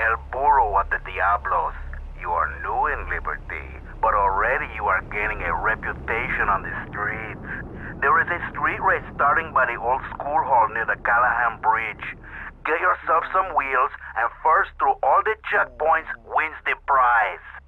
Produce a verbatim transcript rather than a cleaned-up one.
El Burro of the Diablos. You are new in Liberty, but already you are gaining a reputation on the streets. There is a street race starting by the old school hall near the Callahan Bridge. Get yourself some wheels, and first through all the checkpoints wins the prize.